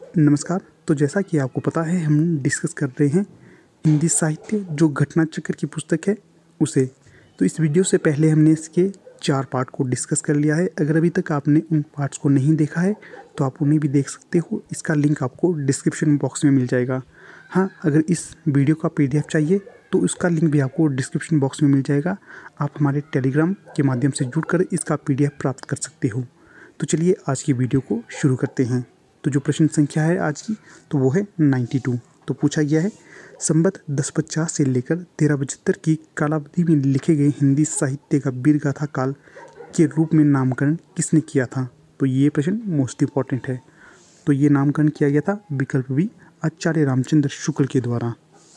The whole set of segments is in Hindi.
नमस्कार। तो जैसा कि आपको पता है हम डिस्कस कर रहे हैं हिंदी साहित्य जो घटना चक्र की पुस्तक है उसे। तो इस वीडियो से पहले हमने इसके 4 पार्ट को डिस्कस कर लिया है। अगर अभी तक आपने उन पार्ट्स को नहीं देखा है तो आप उन्हें भी देख सकते हो। इसका लिंक आपको डिस्क्रिप्शन बॉक्स में मिल जाएगा। हाँ, अगर इस वीडियो का PDF चाहिए तो उसका लिंक भी आपको डिस्क्रिप्शन बॉक्स में मिल जाएगा। आप हमारे टेलीग्राम के माध्यम से जुड़कर इसका PDF प्राप्त कर सकते हो। तो चलिए आज की वीडियो को शुरू करते हैं। तो जो प्रश्न संख्या है आज की तो वो है 92। तो पूछा गया है संवत 1050 से लेकर 1375 की कालावधि में लिखे गए हिंदी साहित्य का वीरगाथा काल के रूप में नामकरण किसने किया था। तो ये प्रश्न मोस्ट इम्पॉर्टेंट है। तो ये नामकरण किया गया था विकल्प बी आचार्य रामचंद्र शुक्ल के द्वारा।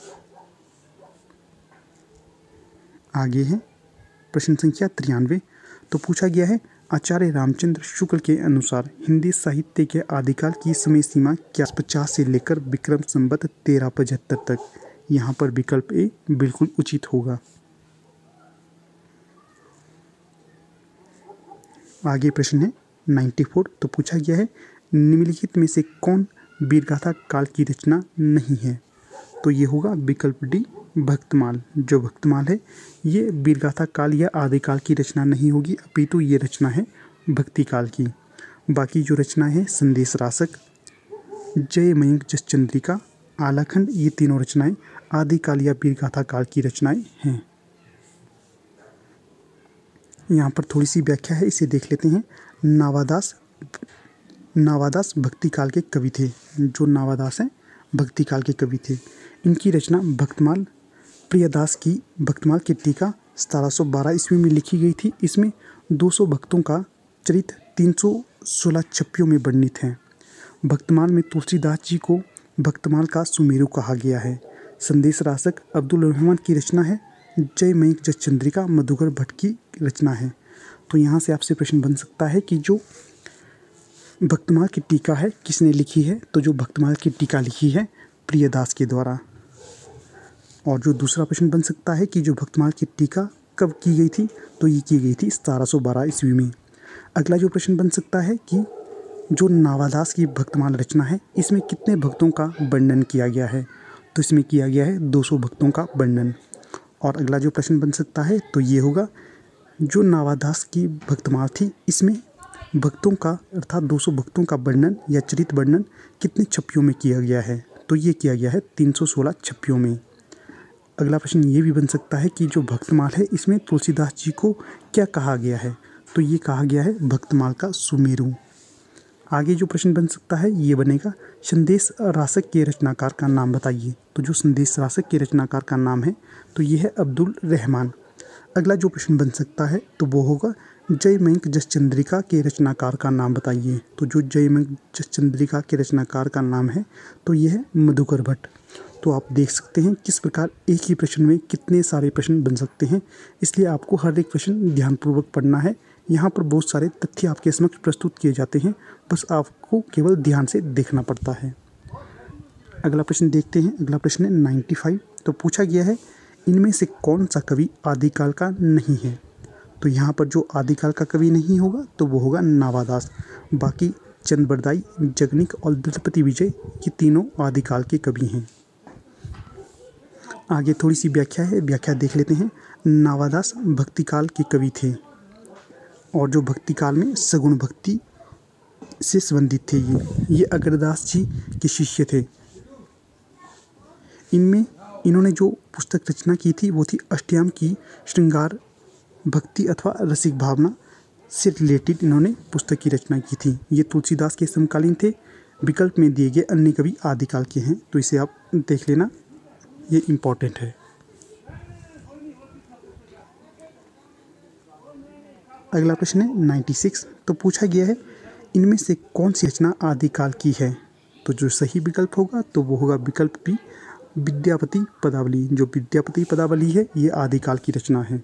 आगे है प्रश्न संख्या 93। तो पूछा गया है आचार्य रामचंद्र शुक्ल के अनुसार हिंदी साहित्य के आदिकाल की समय सीमा क्या 50 से लेकर विक्रम संवत 1375 तक। यहाँ पर विकल्प ए बिल्कुल उचित होगा। आगे प्रश्न है 94। तो पूछा गया है निम्नलिखित में से कौन वीरगाथा काल की रचना नहीं है। तो ये होगा विकल्प डी भक्तमाल। जो भक्तमाल है ये वीरगाथा काल या आदिकाल की रचना नहीं होगी, अपितु ये रचना है भक्ति काल की। बाकी जो रचना है संदेश रासक, जय मयंक जस चंद्रिका, आलाखंड, ये तीनों रचनाएं आदिकाल या वीरगाथा काल की रचनाएं हैं। यहाँ पर थोड़ी सी व्याख्या है, इसे देख लेते हैं। नावादास भक्ति काल के कवि थे। जो नावादास हैं भक्ति काल के कवि थे। इनकी रचना भक्तमाल प्रियदास की भक्तमाल की टीका 1712 ईस्वी में लिखी गई थी। इसमें 200 भक्तों का चरित्र 316 छप्पियों में वर्णित है। भक्तमाल में तुलसीदास जी को भक्तमाल का सुमेरु कहा गया है। संदेश रासक अब्दुल रहमान की रचना है। जय मयंक जस चंद्रिका मधुकर भट्ट की रचना है। तो यहाँ से आपसे प्रश्न बन सकता है कि जो भक्तमाल की टीका है किसने लिखी है। तो जो भक्तमाल की टीका लिखी है प्रियदास के द्वारा। और जो दूसरा प्रश्न बन सकता है कि जो भक्तमाल की टीका कब की गई थी। तो ये की गई थी 1712 ईस्वी में। अगला जो प्रश्न बन सकता है कि जो नावादास की भक्तमाल रचना है इसमें कितने भक्तों का वर्णन किया गया है। तो इसमें किया गया है 200 भक्तों का वर्णन। और अगला जो प्रश्न बन सकता है तो ये होगा जो नावादास की भक्तमाल थी इसमें भक्तों का अर्थात 200 भक्तों का वर्णन या चरित्र वर्णन कितने छप्पियों में किया गया है। तो ये किया गया है 316 छप्पियों में। अगला प्रश्न ये भी बन सकता है कि जो भक्तमाल है इसमें तुलसीदास जी को क्या कहा गया है। तो ये कहा गया है भक्तमाल का सुमेरु। आगे जो प्रश्न बन सकता है ये बनेगा संदेश रासक के रचनाकार का नाम बताइए। तो जो संदेश रासक के रचनाकार का नाम है तो ये है अब्दुल रहमान। अगला जो प्रश्न बन सकता है तो वो होगा जय मयंक जस चंद्रिका के रचनाकार का नाम बताइए। तो जो जय मयंक जस चंद्रिका के रचनाकार का नाम है तो ये है मधुकर भट्ट। तो आप देख सकते हैं किस प्रकार एक ही प्रश्न में कितने सारे प्रश्न बन सकते हैं, इसलिए आपको हर एक प्रश्न ध्यानपूर्वक पढ़ना है। यहाँ पर बहुत सारे तथ्य आपके समक्ष प्रस्तुत किए जाते हैं, बस आपको केवल ध्यान से देखना पड़ता है। अगला प्रश्न देखते हैं। अगला प्रश्न है 95। तो पूछा गया है इनमें से कौन सा कवि आदिकाल का नहीं है। तो यहाँ पर जो आदिकाल का कवि नहीं होगा तो वो होगा नावादास। बाकी चंद्रबरदाई, जगनिक और दलपति विजय ये तीनों आदिकाल के कवि हैं। आगे थोड़ी सी व्याख्या है, व्याख्या देख लेते हैं। नावादास भक्ति काल के कवि थे और जो भक्ति काल में सगुण भक्ति से संबंधित थे। ये अग्रदास जी के शिष्य थे। इन्होंने जो पुस्तक रचना की थी वो थी अष्टयाम की श्रृंगार भक्ति अथवा रसिक भावना से रिलेटेड इन्होंने पुस्तक की रचना की थी। ये तुलसीदास के समकालीन थे। विकल्प में दिए गए अन्य कवि आदिकाल के हैं, तो इसे आप देख लेना, ये इम्पोर्टेंट है। अगला प्रश्न है 96। तो पूछा गया है इनमें से कौन सी रचना आदिकाल की है। तो जो सही विकल्प होगा तो वो होगा विकल्प बी विद्यापति पदावली। जो विद्यापति पदावली है ये आदिकाल की रचना है।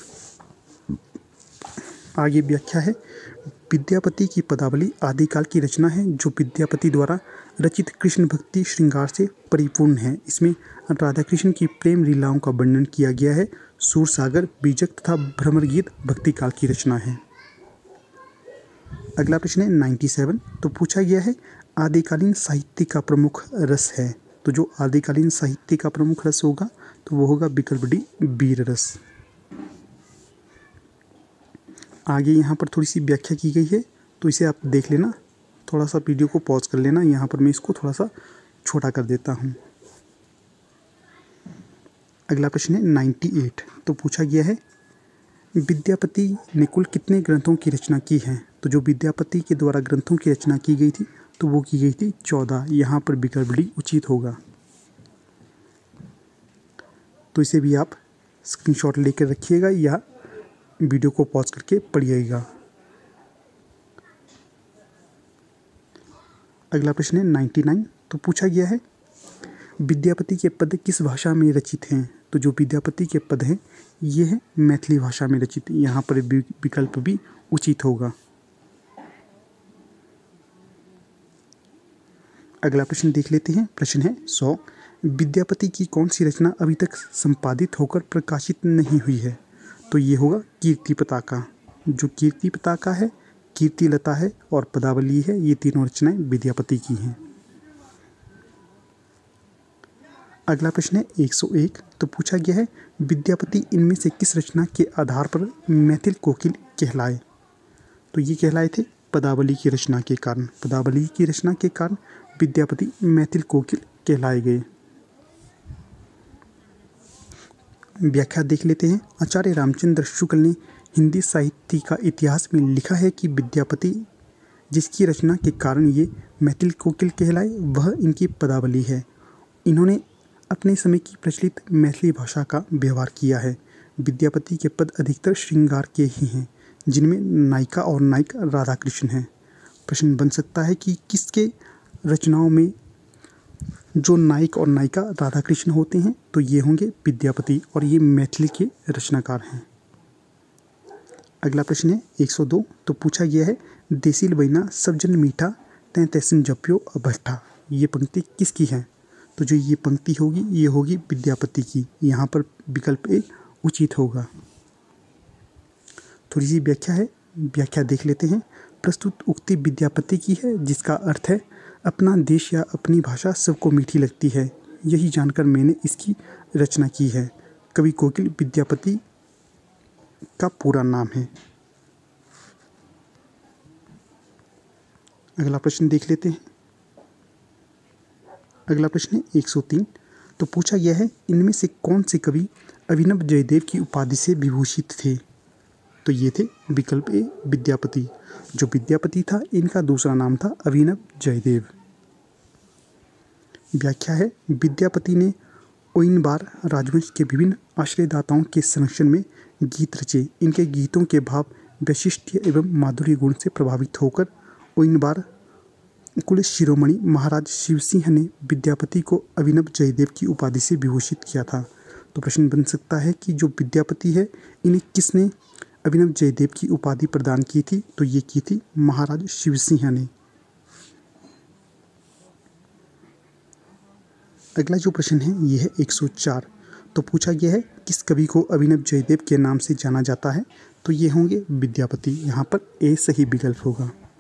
आगे व्याख्या है विद्यापति की पदावली आदिकाल की रचना है जो विद्यापति द्वारा रचित कृष्ण भक्ति श्रृंगार से परिपूर्ण है। इसमें राधा कृष्ण की प्रेम लीलाओं का वर्णन किया गया है। सूरसागर, बीजक तथा भ्रमर गीत भक्ति काल की रचना है। अगला प्रश्न है 97। तो पूछा गया है आदिकालीन साहित्य का प्रमुख रस है। तो जो आदिकालीन साहित्य का प्रमुख रस होगा तो वो होगा विकल्प डी वीर रस। आगे यहाँ पर थोड़ी सी व्याख्या की गई है तो इसे आप देख लेना, थोड़ा सा वीडियो को पॉज कर लेना। यहाँ पर मैं इसको थोड़ा सा छोटा कर देता हूँ। अगला प्रश्न है 98। तो पूछा गया है विद्यापति ने कुल कितने ग्रंथों की रचना की है। तो जो विद्यापति के द्वारा ग्रंथों की रचना की गई थी तो वो की गई थी 14। यहाँ पर विकल्प डी उचित होगा। तो इसे भी आप स्क्रीनशॉट लेकर रखिएगा या वीडियो को पॉज करके पढ़िएगा। अगला प्रश्न है 99। तो पूछा गया है विद्यापति के पद किस भाषा में रचित हैं। तो जो विद्यापति के पद हैं ये है मैथिली भाषा में रचित। यहाँ पर विकल्प भी उचित होगा। अगला प्रश्न देख लेते हैं। प्रश्न है 100। विद्यापति की कौन सी रचना अभी तक संपादित होकर प्रकाशित नहीं हुई है। तो ये होगा कीर्ति पताका। जो कीर्ति पताका है, कीर्ति लता है और पदावली है, ये तीनों रचनाएं विद्यापति की हैं। अगला प्रश्न है 101। तो पूछा गया है विद्यापति इनमें से किस रचना के आधार पर मैथिल कोकिल कहलाए। तो ये कहलाए थे पदावली की रचना के कारण। पदावली की रचना के कारण विद्यापति मैथिल कोकिल कहलाए गए। व्याख्या देख लेते हैं। आचार्य रामचंद्र शुक्ल ने हिंदी साहित्य का इतिहास में लिखा है कि विद्यापति जिसकी रचना के कारण ये मैथिल कोकिल कहलाए वह इनकी पदावली है। इन्होंने अपने समय की प्रचलित मैथिली भाषा का व्यवहार किया है। विद्यापति के पद अधिकतर श्रृंगार के ही हैं जिनमें नायिका और नायक राधा कृष्ण हैं। प्रश्न बन सकता है कि किसके रचनाओं में जो नायक और नायिका राधा कृष्ण होते हैं। तो ये होंगे विद्यापति और ये मैथिली के रचनाकार हैं। अगला प्रश्न है 102। तो पूछा गया है देसिल बैना सब जन मीठा तैं तैसन जपियो अभट्ठा। ये पंक्ति किसकी है। तो जो ये पंक्ति होगी ये होगी विद्यापति की। यहाँ पर विकल्प ए उचित होगा। थोड़ी सी व्याख्या है, व्याख्या देख लेते हैं। प्रस्तुत उक्ति विद्यापति की है जिसका अर्थ है अपना देश या अपनी भाषा सबको मीठी लगती है, यही जानकर मैंने इसकी रचना की है। कवि कोकिल विद्यापति का पूरा नाम है। अगला प्रश्न देख लेते हैं। अगला प्रश्न है 103। तो पूछा गया है इनमें से कौन से कवि अभिनव जयदेव की उपाधि से विभूषित थे। तो ये थे विकल्प ए विद्यापति। जो विद्यापति था इनका दूसरा नाम था अभिनव जयदेव। व्याख्या है विद्यापति ने ओइनबार राजवंश के विभिन्न आश्रयदाताओं के संरक्षण में गीत रचे। इनके गीतों के भाव वैशिष्ट्य एवं माधुर्य गुण से प्रभावित होकर ओइनबार कुल शिरोमणि महाराज शिवसिंह ने विद्यापति को अभिनव जयदेव की उपाधि से विभूषित किया था। तो प्रश्न बन सकता है कि जो विद्यापति है इन्हें किसने अभिनव जयदेव की उपाधि प्रदान की थी। तो ये की थी महाराज शिवसिंह ने। अगला जो प्रश्न है ये है 104। तो पूछा गया है किस कवि को अभिनव जयदेव के नाम से जाना जाता है। तो ये होंगे विद्यापति। यहाँ पर ए सही विकल्प होगा।